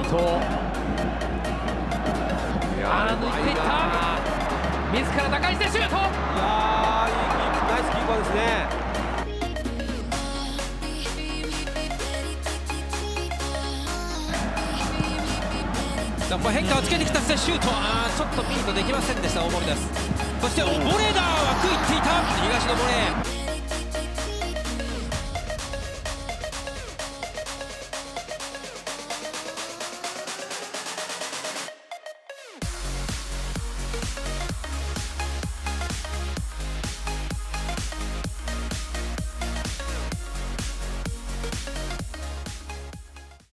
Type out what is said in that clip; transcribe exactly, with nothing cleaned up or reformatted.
ト。あー抜いていった。自ら打開してシュート。いやー、いい、ナイスキーパーですね。 ここ変化をつけてきたシュート、あーちょっとミートできませんでした大森です。そしてボレーだ、枠いっていた東のボレー。